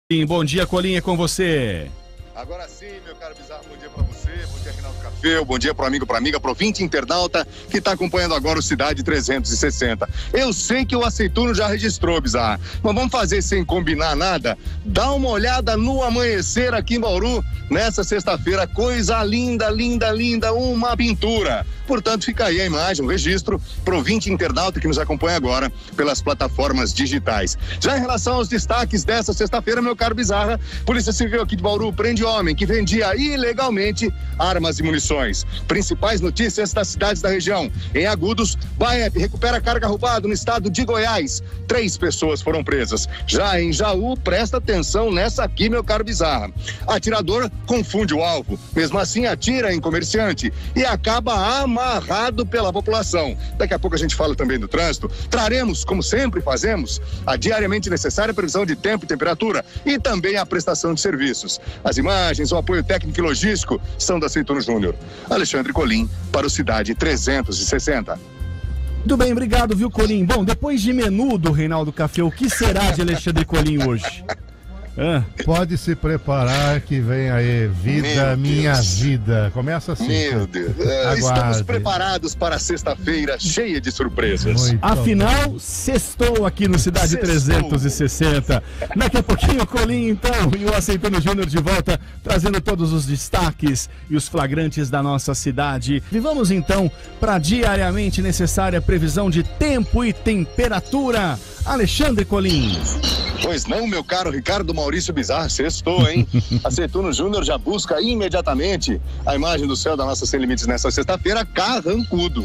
Bom dia, Colinha, com você. Agora sim, meu caro Bizarro, bom dia pra você, bom dia Reinaldo Café, bom dia pro amigo, pra amiga, pro ouvinte internauta que tá acompanhando agora o Cidade 360. Eu sei que o Aceituno já registrou, Bizarro, mas vamos fazer sem combinar nada? Dá uma olhada no amanhecer aqui em Bauru, nessa sexta-feira, coisa linda, linda, linda, uma pintura. Portanto, fica aí a imagem, o registro pro ouvinte internauta que nos acompanha agora pelas plataformas digitais. Já em relação aos destaques dessa sexta-feira, meu caro Bizarra, Polícia Civil aqui de Bauru prende homem que vendia ilegalmente armas e munições. Principais notícias das cidades da região. Em Agudos, Baep recupera carga roubada no estado de Goiás. 3 pessoas foram presas. Já em Jaú, presta atenção nessa aqui, meu caro Bizarra. Atirador confunde o alvo. Mesmo assim, atira em comerciante e acaba amarrado pela população. Daqui a pouco a gente fala também do trânsito. Traremos, como sempre fazemos, a diariamente necessária previsão de tempo e temperatura e também a prestação de serviços. As imagens, o apoio técnico e logístico são da Aceituno Júnior. Alexandre Colim para o Cidade 360. Muito bem, obrigado, viu, Colim? Bom, depois de menu do Reinaldo Café, o que será de Alexandre Colim hoje? Pode se preparar que vem aí, vida, minha vida. Começa assim. Meu Deus. Estamos preparados para a sexta-feira cheia de surpresas. Muito Afinal, sextou aqui no Cidade 360. Daqui a pouquinho o Colim, então, e o Aceituno Júnior de volta, trazendo todos os destaques e os flagrantes da nossa cidade. E vamos então para a diariamente necessária previsão de tempo e temperatura. Alexandre Colim. Pois não, meu caro Ricardo Maurício Bizarro, sextou, hein? Aceituno Júnior já busca imediatamente a imagem do céu da nossa Sem Limites nessa sexta-feira, carrancudo.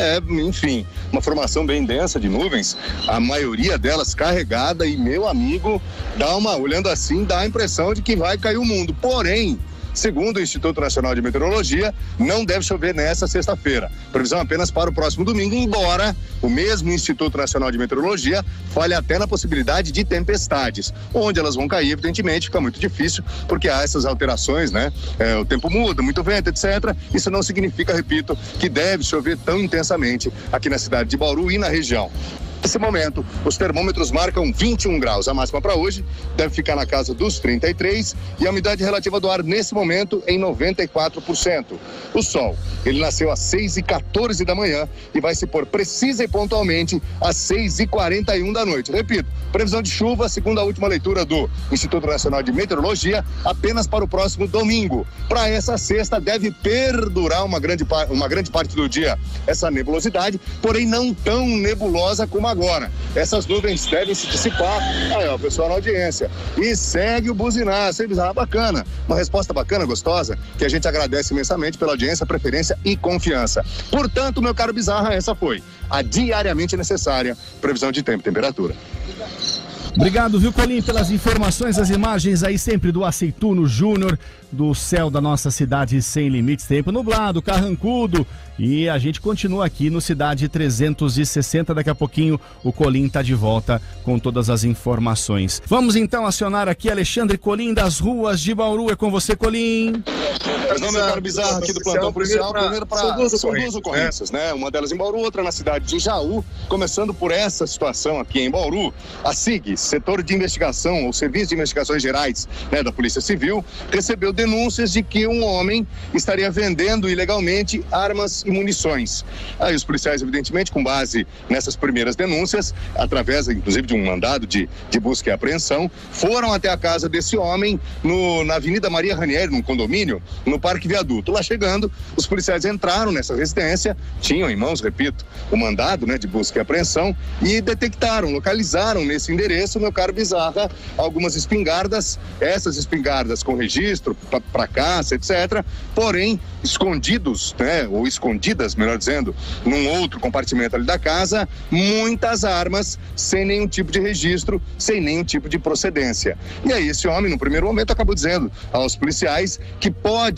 Enfim, uma formação bem densa de nuvens, a maioria delas carregada e, meu amigo, olhando assim, dá a impressão de que vai cair o mundo. Porém, segundo o Instituto Nacional de Meteorologia, não deve chover nessa sexta-feira. Previsão apenas para o próximo domingo, embora o mesmo Instituto Nacional de Meteorologia fale até na possibilidade de tempestades. Onde elas vão cair, evidentemente, fica muito difícil, porque há essas alterações, né? O tempo muda, muito vento, etc. Isso não significa, repito, que deve chover tão intensamente aqui na cidade de Bauru e na região. Nesse momento, os termômetros marcam 21 graus. A máxima para hoje deve ficar na casa dos 33 e a umidade relativa do ar nesse momento em 94%. O sol, ele nasceu às 6h14 da manhã e vai se pôr precisa e pontualmente às 6h41 da noite. Repito, previsão de chuva, segundo a última leitura do Instituto Nacional de Meteorologia, apenas para o próximo domingo. Para essa sexta deve perdurar uma grande parte do dia essa nebulosidade, porém não tão nebulosa como agora. Essas nuvens devem se dissipar. Aí, ó, pessoal na audiência. E segue o buzinaço, hein, Bizarra? Bacana. Uma resposta bacana, gostosa, que a gente agradece imensamente pela audiência, preferência e confiança. Portanto, meu caro Bizarra, essa foi a diariamente necessária previsão de tempo e temperatura. Obrigado, viu, Colim, pelas informações, as imagens aí sempre do Aceituno Júnior, do céu da nossa cidade sem limites, tempo nublado, carrancudo, e a gente continua aqui no Cidade 360, daqui a pouquinho o Colim tá de volta com todas as informações. Vamos então acionar aqui Alexandre Colim das ruas de Bauru, é com você, Colim. Meu caro Bizarro aqui do plantão policial, são duas ocorrências, né? Uma delas em Bauru, outra na cidade de Jaú. Começando por essa situação aqui em Bauru, a SIG, Setor de Investigação, ou Serviço de Investigações Gerais, né, da Polícia Civil, recebeu denúncias de que um homem estaria vendendo ilegalmente armas e munições. Aí os policiais, evidentemente, com base nessas primeiras denúncias, através, inclusive, de um mandado de busca e apreensão, foram até a casa desse homem na Avenida Maria Ranieri, num condomínio, no Parque Viaduto. Lá chegando, os policiais entraram nessa residência, tinham em mãos, repito, o mandado, né, de busca e apreensão e detectaram, localizaram nesse endereço, meu caro Bizarra, algumas espingardas, essas espingardas com registro para caça, etc., porém escondidos, né, ou escondidas, melhor dizendo, num outro compartimento ali da casa, muitas armas sem nenhum tipo de registro, sem nenhum tipo de procedência. E aí esse homem, no primeiro momento, acabou dizendo aos policiais que pode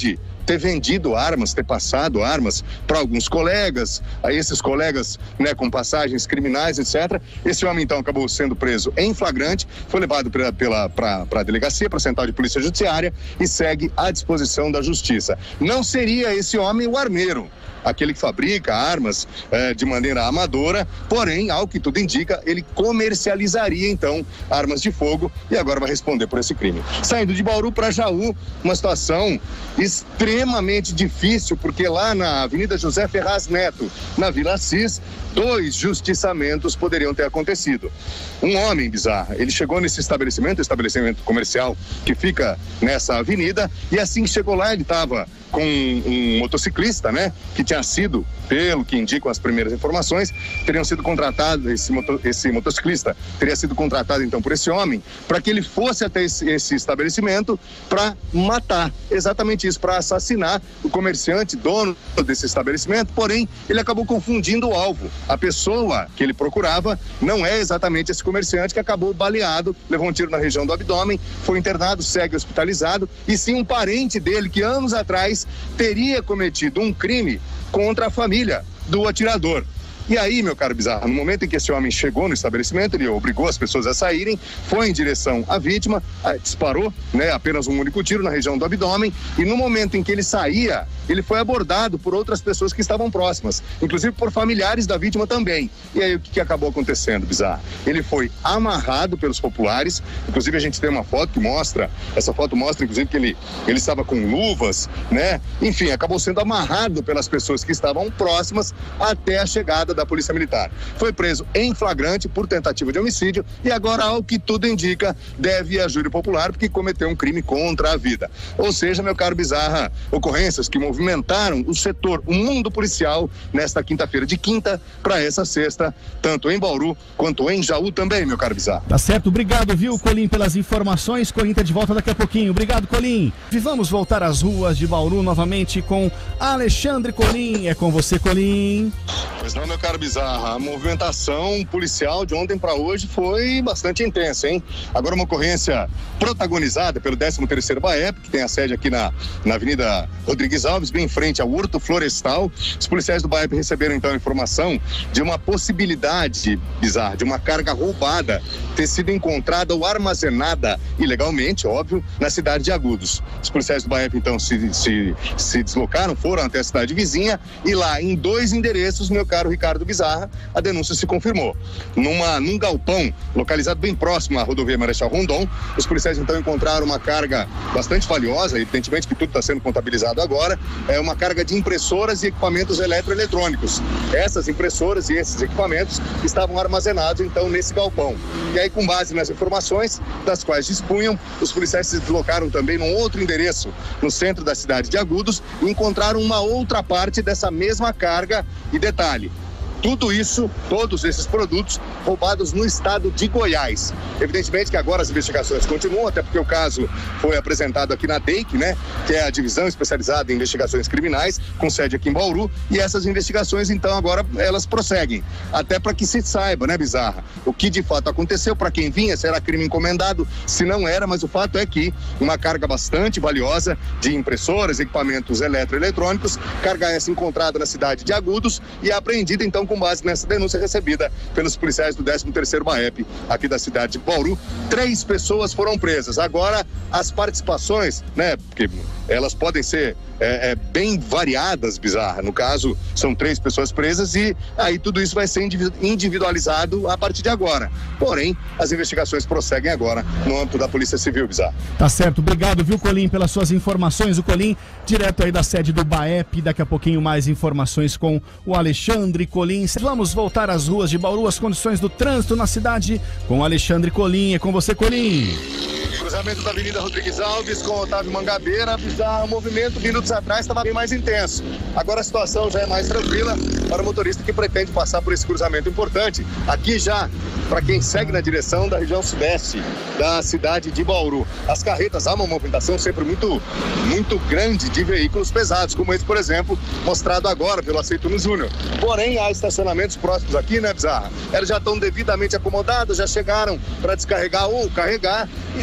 ter vendido armas, ter passado armas para alguns colegas, a esses colegas, né, com passagens criminais, etc. Esse homem, então, acabou sendo preso em flagrante, foi levado para a delegacia, para a Central de Polícia Judiciária e segue à disposição da Justiça. Não seria esse homem o armeiro, aquele que fabrica armas de maneira amadora, porém, ao que tudo indica, ele comercializaria, então, armas de fogo e agora vai responder por esse crime. Saindo de Bauru para Jaú, uma situação extremamente difícil, porque lá na Avenida José Ferraz Neto, na Vila Assis, 2 justiçamentos poderiam ter acontecido. Um homem, bizarro, ele chegou nesse estabelecimento comercial que fica nessa avenida, e assim que chegou lá, ele estava com um motociclista, né, que tinha sido, pelo que indicam as primeiras informações, teriam sido contratados, esse motociclista teria sido contratado então por esse homem, para que ele fosse até esse estabelecimento para matar, exatamente isso, para assassinar o comerciante, dono desse estabelecimento, porém, ele acabou confundindo o alvo. A pessoa que ele procurava não é exatamente esse comerciante, que acabou baleado, levou um tiro na região do abdômen, foi internado, segue hospitalizado, e sim um parente dele que anos atrás teria cometido um crime contra a família do atirador. E aí, meu caro bizarro, no momento em que esse homem chegou no estabelecimento, ele obrigou as pessoas a saírem, foi em direção à vítima, disparou, né, apenas um único tiro na região do abdômen, e no momento em que ele saía, ele foi abordado por outras pessoas que estavam próximas, inclusive por familiares da vítima também. E aí, o que acabou acontecendo, bizarro? Ele foi amarrado pelos populares, inclusive a gente tem uma foto que mostra, essa foto mostra, inclusive, que ele estava com luvas, né? Enfim, acabou sendo amarrado pelas pessoas que estavam próximas até a chegada da Polícia Militar. Foi preso em flagrante por tentativa de homicídio e agora, ao que tudo indica, deve ir a júri popular porque cometeu um crime contra a vida. Ou seja, meu caro bizarra, ocorrências que movimentaram o setor, o mundo policial, nesta quinta-feira, de quinta para essa sexta, tanto em Bauru quanto em Jaú também, meu caro bizarro. Tá certo, obrigado, viu, Colim, pelas informações. Colim tá de volta daqui a pouquinho. Obrigado, Colim. E vamos voltar às ruas de Bauru novamente com Alexandre Colim. É com você, Colim. Pois não, meu caro bizarra, a movimentação policial de ontem para hoje foi bastante intensa, hein? Agora uma ocorrência protagonizada pelo 13º BAEP, que tem a sede aqui na Avenida Rodrigues Alves, bem em frente ao Horto Florestal. Os policiais do BAEP receberam então a informação de uma possibilidade bizarra, de uma carga roubada ter sido encontrada ou armazenada ilegalmente, óbvio, na cidade de Agudos. Os policiais do BAEP então se deslocaram, foram até a cidade vizinha e lá em 2 endereços, meu caro Ricardo Bizarra, a denúncia se confirmou. Num galpão localizado bem próximo à rodovia Marechal Rondon, os policiais então encontraram uma carga bastante valiosa, evidentemente que tudo está sendo contabilizado agora, é uma carga de impressoras e equipamentos eletroeletrônicos. Essas impressoras e esses equipamentos estavam armazenados então nesse galpão. E aí, com base nas informações das quais dispunham, os policiais se deslocaram também num outro endereço no centro da cidade de Agudos e encontraram uma outra parte dessa mesma carga. E detalhe, tudo isso, todos esses produtos roubados no estado de Goiás. Evidentemente que agora as investigações continuam, até porque o caso foi apresentado aqui na DEIC, né? Que é a Divisão Especializada em Investigações Criminais, com sede aqui em Bauru, e essas investigações, então, agora elas prosseguem. Até para que se saiba, né, bizarra, o que de fato aconteceu, para quem vinha, se era crime encomendado, se não era, mas o fato é que uma carga bastante valiosa de impressoras, equipamentos eletroeletrônicos, carga essa encontrada na cidade de Agudos e apreendida, então, com base nessa denúncia recebida pelos policiais do 13º BAEP aqui da cidade de Bauru. 3 pessoas foram presas. Agora, as participações, né, porque elas podem ser bem variadas, bizarra. No caso, são 3 pessoas presas e aí tudo isso vai ser individualizado a partir de agora. Porém, as investigações prosseguem agora no âmbito da Polícia Civil, bizarra. Tá certo, obrigado, viu, Colim, pelas suas informações. O Colim, direto aí da sede do BAEP, daqui a pouquinho mais informações com o Alexandre Colim. Vamos voltar às ruas de Bauru, as condições do trânsito na cidade com o Alexandre Colim. É com você, Colim. Cruzamento da Avenida Rodrigues Alves com Otávio Mangabeira, bizarro, o movimento minutos atrás estava bem mais intenso. Agora a situação já é mais tranquila para o motorista que pretende passar por esse cruzamento importante. Aqui já, para quem segue na direção da região sudeste da cidade de Bauru. As carretas, há uma movimentação sempre muito grande de veículos pesados, como esse, por exemplo, mostrado agora pelo Aceituno Júnior. Porém, há estacionamentos próximos aqui, né, bizarra? Eles já estão devidamente acomodados, já chegaram para descarregar ou carregar e dentro de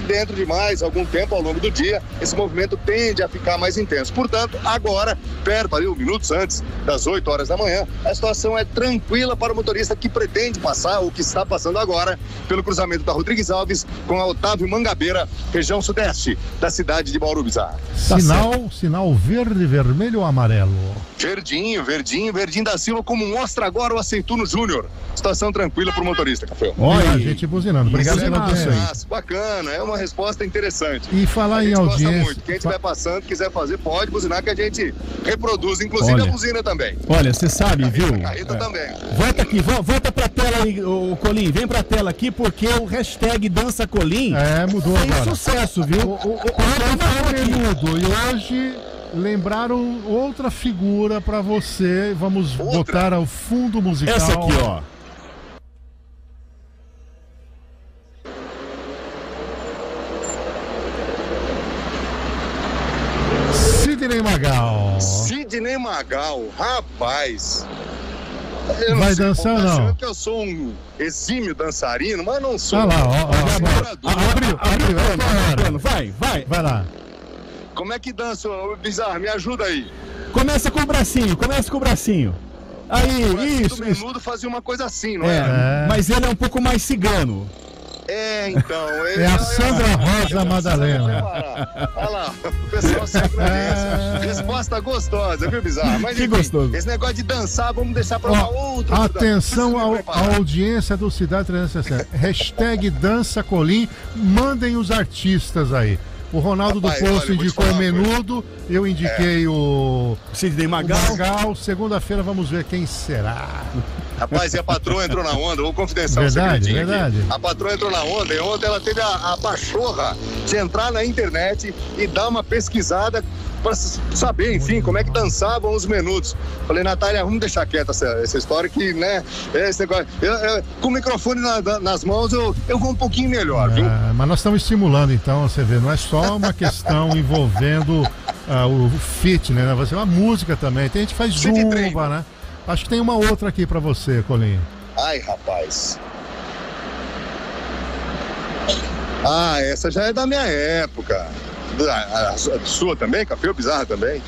mais algum tempo ao longo do dia, esse movimento tende a ficar mais intenso. Portanto, agora, perto ali, minutos antes das 8 horas da manhã, a situação é tranquila para o motorista que pretende passar, ou que está passando agora, pelo cruzamento da Rodrigues Alves com a Otávio Mangabeira, região sudeste da cidade de Bauru Bizarro. Sinal verde, vermelho ou amarelo? Verdinho da Silva, como mostra agora o Aceituno Júnior. Situação tranquila para o motorista, Café. Olha, a gente buzinando. Obrigado pela audiência. Bacana, é uma resposta interessante. E falar em audiência... Muito. Quem estiver passando, quiser fazer, pode buzinar, que a gente reproduz, inclusive a buzina também. Olha, você sabe, viu? A carreta também. Volta aqui, volta pra tela aí, o Colim, vem pra tela aqui, porque o hashtag Dança Colim mudou fez agora. Sucesso, viu? Menudo, e hoje lembraram outra figura pra você. Vamos botar ao fundo musical. Essa aqui, ó. Sidney Magal, rapaz. Vai dançar ou não? Que eu sou um exímio dançarino, mas não sou. Olha lá, Abriu. Vai lá. Como é que dança, Bizarro? Me ajuda aí. Começa com o bracinho. Aí, isso. O Menudo fazia uma coisa assim, não é? Mas ele é um pouco mais cigano. Então. É a Sandra Rosa Madalena. Olha lá, o pessoal se agradece. Resposta gostosa, viu, Bizarro? Mas, que enfim, gostoso. Esse negócio de dançar, vamos deixar para uma outra. Atenção à audiência do Cidade 360. Hashtag Dança Colim. Mandem os artistas aí. O Ronaldo do Poço indicou o Menudo, eu indiquei o Sidney Magal. Segunda-feira vamos ver quem será. Rapaz, e a patroa entrou na onda, vou confidenciar verdade. A patroa entrou na onda e ontem ela teve a pachorra de entrar na internet e dar uma pesquisada para saber, enfim, como é que dançavam os Menudos. Falei, Natália, vamos deixar quieta essa história que, né, esse negócio, com o microfone nas mãos eu vou um pouquinho melhor, viu? Mas nós estamos estimulando, então, você vê, não é só uma questão envolvendo o fit, né? Vai ser uma música também, tem gente que faz zumba, né? Acho que tem uma outra aqui pra você, Colinho. Ai, rapaz. Essa já é da minha época. A sua também? Café Bizarro também?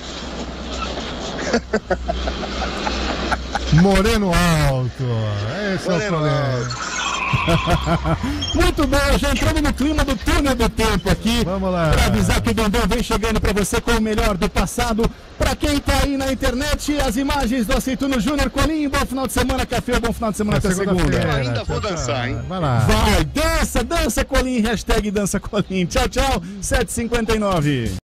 Moreno Alto. Esse Moreno é o Colinho. Muito bom, já entrando no clima do túnel do tempo aqui. Vamos lá. Para avisar que o Dondon vem chegando para você com o melhor do passado. Para quem tá aí na internet, as imagens do Aceituno Júnior. Colim, bom final de semana, Café, bom final de semana até segunda. Eu ainda vou dançar, hein? Vai lá. Vai, dança Colim, hashtag Dança Colim. Tchau, 7h59.